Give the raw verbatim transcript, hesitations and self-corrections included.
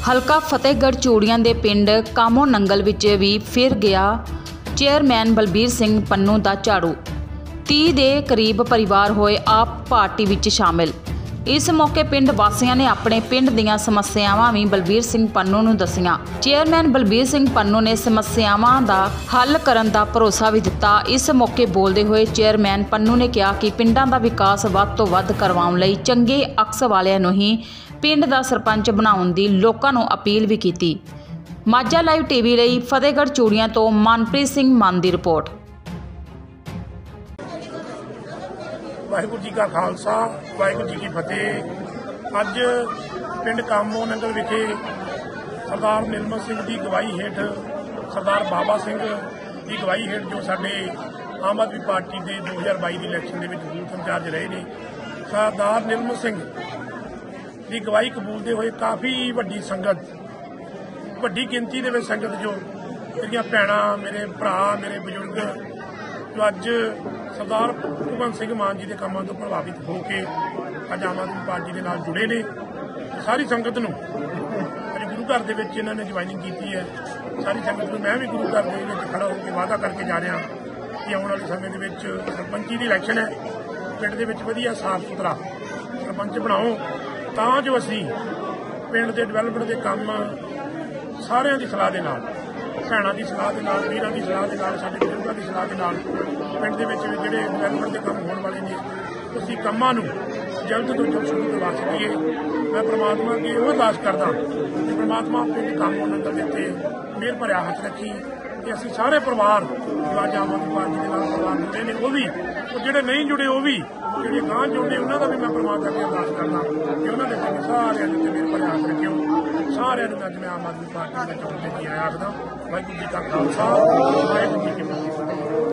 ਹਲਕਾ ਫਤਿਹਗੜ੍ਹ ਚੂੜੀਆਂ ਦੇ ਪਿੰਡ ਕਾਮੋ ਨੰਗਲ ਵਿੱਚ ਵੀ ਫਿਰ ਗਿਆ ਚੇਅਰਮੈਨ ਬਲਬੀਰ ਸਿੰਘ ਪੰਨੂ ਦਾ ਝਾੜੂ। तीह ਦੇ ਕਰੀਬ ਪਰਿਵਾਰ ਹੋਏ ਆਪ ਪਾਰਟੀ ਵਿੱਚ ਸ਼ਾਮਿਲ। इस मौके पिंड वासियों ने अपने पिंड दीयां समस्यावां भी बलबीर सिंह पन्नू नूं दस्सियां। चेयरमैन बलबीर सिंह पन्नू ने समस्यावां दा हल करन दा भरोसा भी दिता। इस मौके बोलदे होए चेयरमैन पन्नू ने कहा कि पिंडां दा विकास वध तों वध करवाउण लई चंगे अक्स वालियां नूं ही पिंड दा सरपंच बनाउण दी लोकां नूं अपील भी कीती। माझा लाइव टीवी लई फतेहगढ़ चूड़ियां तो मनप्रीत सिंह मान दी रिपोर्ट। वाहिगुरू जी का खालसा वाहिगुरू जी की फतेह। अज पिंड कामो नंगल विखे सरदार निर्मल सिंह की गवाही हेठ, सरदार बाबा सिंह की गवाही हेठ जो साडे आम आदमी पार्टी के दो हज़ार बाई की इलैक्शन के बूथ इंचार्ज रहे ने, सरदार निर्मल सिंह की गवाही कबूलते हुए काफ़ी वड्डी संगत, वड्डी गिनती के संगत जो मेरिया भैणां, मेरे भरा, मेरे बजुर्ग जो अज सरदार भगवंत सिंह मान जी के कामों तो प्रभावित होकर अज आम आदमी पार्टी के नाल जुड़े ने। सारी संगत नूं अज गुरु घर दे विच इन्हां ने ज्वाइनिंग की है। सारी संगत नूं मैं भी गुरु घर दे विच खड़ा होकर वादा करके जा रहा कि आने वाले समय दे विच सरपंची दी इलैक्शन है, पिंड दे विच वधिया साफ सुथरा सरपंच बनाओ तां जो असीं पिंड दे डिवेलपमेंट दे काम सारिਆਂ ਦੀ सलाह दे नाल, भैणां ਦੀ सलाह दे नाल, वीरां ਦੀ सलाह दे नाल, साडे बजुर्गां ਦੀ सलाह दे नाल पिंड दे विच ਜਿਹੜੇ डिवेलपमेंट ਦੇ ਕੰਮ ਹੋਣ ਵਾਲੇ ਨੇ उसी ਕੰਮਾਂ ਨੂੰ जल्द तो जल्द शुरू करवा सकीए। मैं परमात्मा की वो अरदास करदा कि परमात्मा पिंड कामो नंगल दे उत्ते मेहर भरिया हथ रखी कि असीं सारे परिवार जो अज आम आदमी पार्टी के नाल परिवार जुड़े ने, वो भी ਜਿਹੜੇ नहीं जुड़े वो भी ਜਿਹੜੇ ਗਾਂ जुड़े उन्हों का भी मैं परमात्मा की अरदास करदा कि उन्होंने ਦੇ ਪਿੰਡ ਸਾਰਿਆਂ ਦੇ ਉੱਤੇ मेहर भरिया हथ रखियो। सारिਆਂ ਨੂੰ ਅੱਜ ਮੈਂ आम आदमी पार्टी ਦੇ ਚੋਣ ਤੇ ਜੀ ਆਇਆ आखदा। वाहिगुरू जी का खालसा वाहिगुरू जी की फतेह।